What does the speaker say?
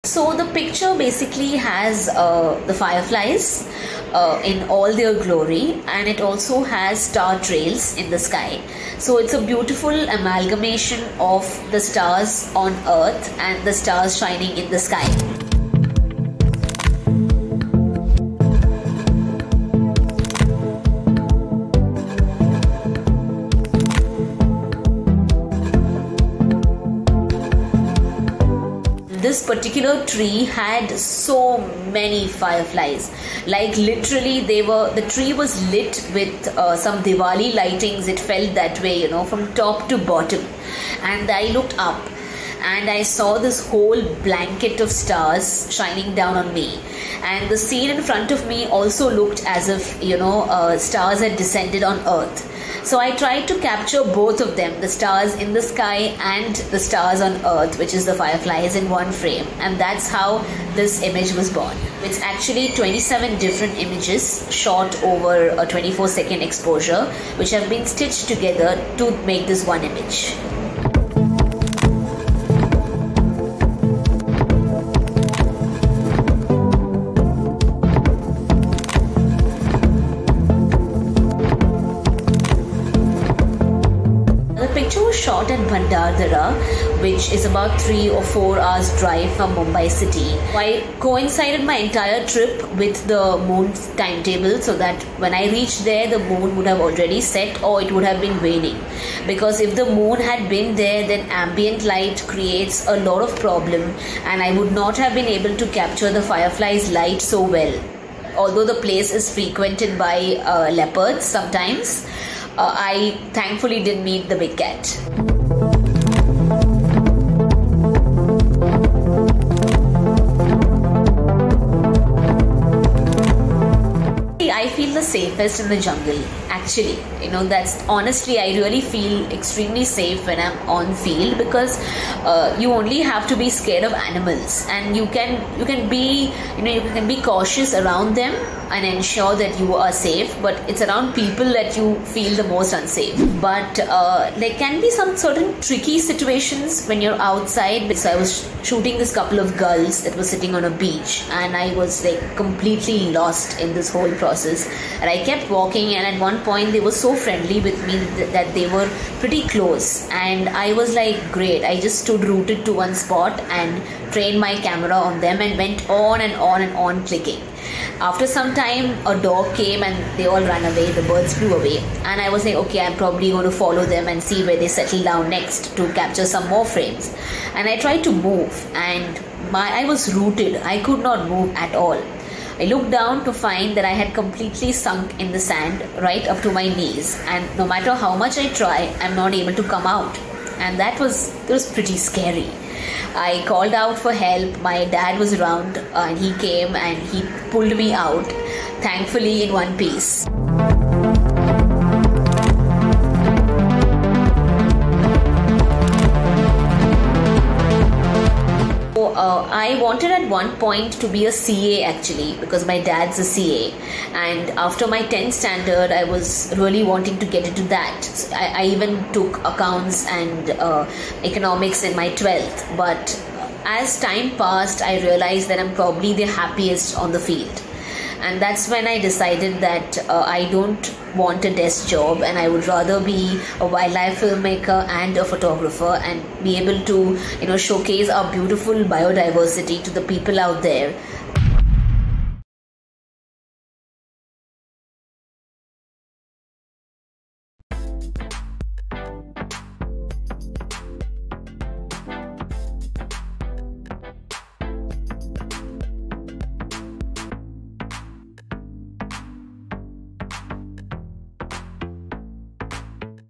So the picture basically has the fireflies in all their glory, and it also has star trails in the sky. So it's a beautiful amalgamation of the stars on Earth and the stars shining in the sky. This particular tree had so many fireflies, like literally the tree was lit with some Diwali lightings. It felt that way, from top to bottom. And I looked up and I saw this whole blanket of stars shining down on me, and the scene in front of me also looked as if stars had descended on Earth. So I tried to capture both of them, the stars in the sky and the stars on Earth, which is the fireflies, in one frame. And that's how this image was born. It's actually 27 different images shot over a 24-second exposure, which have been stitched together to make this one image. Shot at Bhandardara, which is about 3 or 4 hours drive from Mumbai city. I coincided my entire trip with the moon's timetable, so that when I reached there, the moon would have already set or it would have been waning. Because if the moon had been there, then ambient light creates a lot of problem, and I would not have been able to capture the fireflies' light so well. Although the place is frequented by leopards sometimes, I thankfully didn't meet the big cat. I feel the safest in the jungle, actually. That's honestly, I really feel extremely safe when I'm on field, because you only have to be scared of animals, and you can be cautious around them and ensure that you are safe, but it's around people that you feel the most unsafe. But there can be some certain tricky situations when you're outside. So I was shooting this couple of gulls that were sitting on a beach, and I was completely lost in this whole process, and I kept walking, and at one point they were so friendly with me that they were pretty close, and I was like, great. I just stood rooted to one spot and trained my camera on them and went on and on and on clicking. After some time, a dog came and they all ran away. The birds flew away, and I was like, okay, I'm probably going to follow them and see where they settle down next to capture some more frames. And I tried to move, and I was rooted. I could not move at all. I looked down to find that I had completely sunk in the sand right up to my knees, and no matter how much I try, I'm not able to come out. And that was pretty scary. I called out for help. My dad was around, and he came and he pulled me out, thankfully in one piece. I wanted at one point to be a CA, actually, because my dad's a CA, and after my 10th standard I was really wanting to get into that. So I even took accounts and economics in my 12th, but as time passed I realized that I'm probably the happiest on the field. And that's when I decided that I don't want a desk job, and I would rather be a wildlife filmmaker and a photographer and be able to showcase our beautiful biodiversity to the people out there